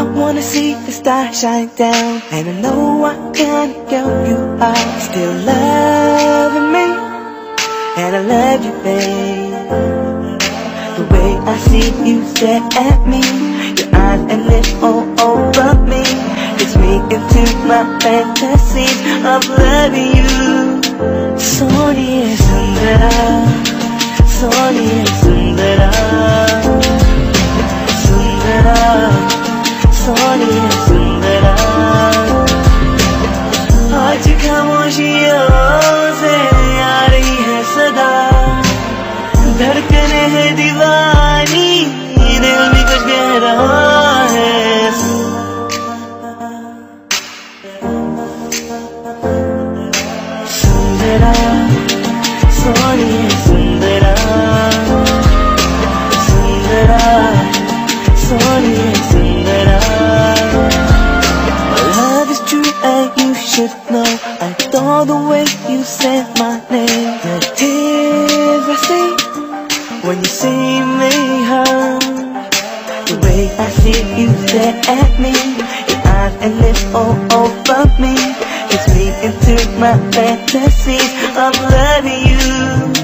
wanna see the stars shine down, and I know what kind of girl you are. Still loving me, and I love you, babe. The way I see you stare at me, your eyes and lips all over me, gets me into my fantasies of loving you. Sonia Sundara, Sonia Sundara, Sundara, Sonia Sundara. आज खामोशियों से आ रही है सदा, धड़कने है दीवानी, दिल में कुछ कह रहा है। सुंदरा, सोनिया सुंदरा, सुंदरा, सोनिया सुंदरा। Love is true and you should know. I adore the way you say my name. The tears I see when you see me hurt, the way I see you stare at me, your eyes and lips all over me, gets me into my fantasies of loving you.